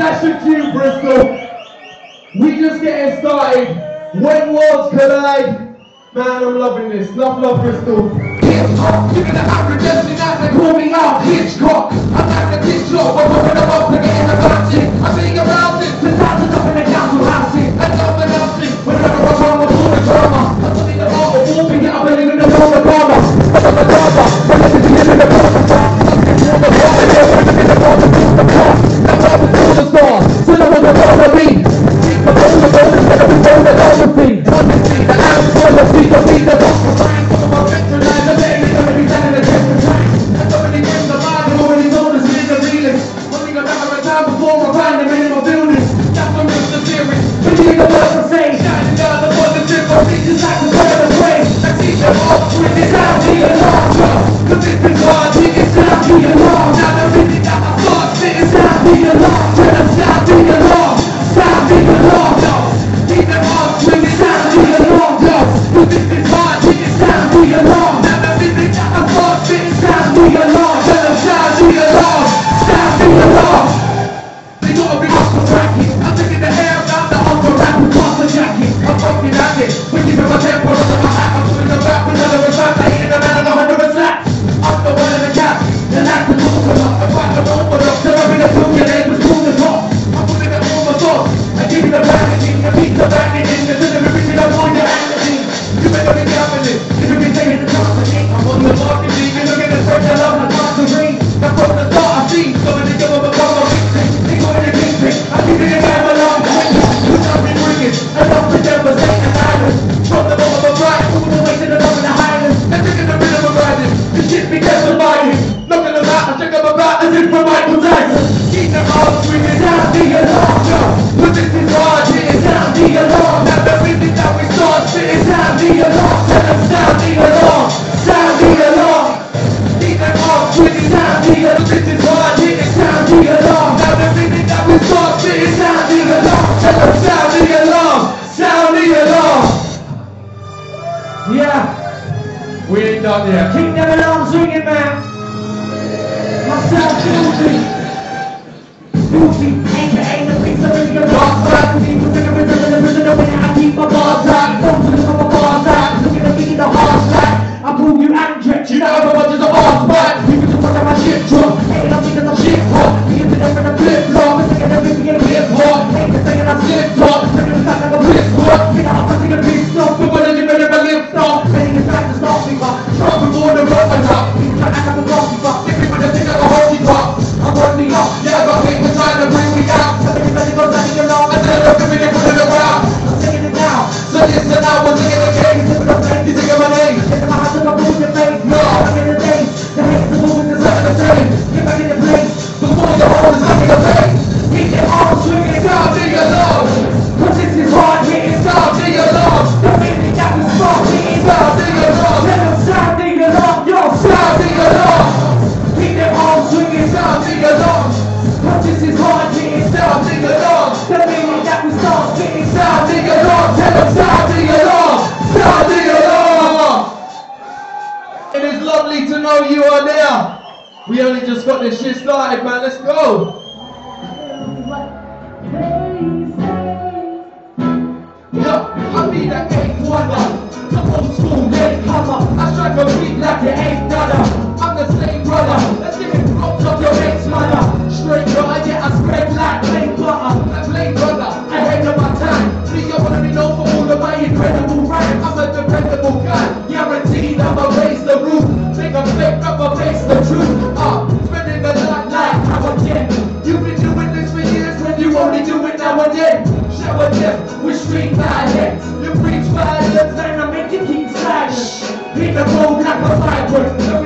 That's your cue, Bristol. We just getting started. When worlds collide. Man, I'm loving this. Love, Bristol. Hitchcock, you're gonna have redemption as they call me out. Hitchcock, I'm like a Hitchcock. I'm open them up and getting about it. I'm being around it. The thousands up in the council housing. And I'm announcing whenever I come with all the drama. I'm putting the art of war, being I'm living in the world of drama. I'm the drama. I'm living in the world of drama. I'm the world of drama. I'm in the world of drama. I'm up with all the stars. So no one will follow me. I'm all the golden, and I'm all the golden thing. Honestly, the ass for the feet of me, the boss of mine. Some of my veterans, the baby, somebody standing against the track. And somebody brings the mind, who already told us we're the realest. One thing about my time before I find them in my building. That's what makes the series. We need the words to say. Shining down the positive, but we just like to turn the way. And teach them all, with this out the alarm. Cause this is hard, it's down the alarm. Now the music that I start, it's down the alarm. Turn them down the alarm. Sound the alarm, yo. Keep them on, swing it down the alarm, yo. Cause this is hard, it's down the alarm. Now the music that I start, it's down the alarm. Turn them sound the alarm. Sound the alarm. They gotta be off the bracket. I'm taking the hair out the upper rack with the jacket. I'm fucking at it. We're keeping my tempo under my hat. I'm putting the back with another attack. I ain't in the man of 100%. I'm the one in the cap. The lack of coconut. I find the one for the serving the food. Your name was cool as hot. I'm putting it on my sauce. I give you the packaging. I beat the packaging. The delivery to the point you're handling. You better be careful. If you be taking the chance to me, I'm on the marketing. You're looking at search. I love the chance to ring. That's from the start I see. So many give up a cover. They go in the kingpin. I keep it in my long way. Who's not been bringing? Enough to devastate an island. From the bottom of right, all the way to the top of the highlands. And taking the rhythm of rising. This shit be testifying. Looking about, I check up about as if from Michael Jackson. Keep them all swinging down the alarm, yo. But this is hard, it's down the alarm. Now the music that we start, it's down the alarm. Tell them sound the alarm, sound the alarm. Keep them all swinging down the alarm. This is hard, it's down the alarm. Now the music that we start, it's down the alarm. Tell them sound the alarm, sound the alarm. Yeah, we ain't done yet. Keep them alarms ringing, man. Myself, Guilty, aka the face of the dark side. People in the rhythm of the prisoner when I keep my bars out. Don't look at my bars out. Look at me in the hard side. I call you Andrex, you know how much is a hard fight. You can just watch how my shit drop. Ain't nothing because I'm shit hot. You can put them in a flip flop. I'm thinking everything in a flip hot. Ain't the saying I'm slip top. Turning the back like a flip flop. Think I'm pressing a big stop. But when you better lift off. Betting it's time to stop me, but stop before the rock and up. People try to act like a coffee pop. If people just think I'm a holy pop. I'm running up, yeah, I got people trying to bring me out. But everybody goes out in your long, and then look at me, they put it around. I'm taking it now, so listen now, we're taking the game. Sipping up and you think of my name. Get my hands up, I'm moving your face. No, I'm in the days, the hate is moving, the sun the same. Get back in the place, before the hole is coming of face. Keep your arms swinging, sound the alarm. Cause this is hard, hitting sound the alarm. The music that we start, hitting sound the alarm. Let them sound the alarm, yo, sound the alarm. Keep them arms swinging, sound the alarm. Cause this is hard, getting sound the alarm. The minute that we start getting sound the alarm. Tell them sound the alarm, sound the alarm. It is lovely to know you are there. We only just got this shit started, man. Let's go. Yo, I be that eighth wonder. The old school late comer. I strike a beat like your eighth brother. I'm the same brother. Let's get it dropped off your mate's mother. Straight guy, yeah, I spread like plain butter. Like plain brother, I hate on my time. Please, I wanna be known for all of my incredible rhymes. I'm a dependable guy, guaranteed I'ma raise the roof. Make a fake up, face the truth. Spreading the light like how I get. You've been doing this for years when you only do it now and then. Shower them with street violence. You preach violence and I make you keep silent. Hit the road like a vibrant.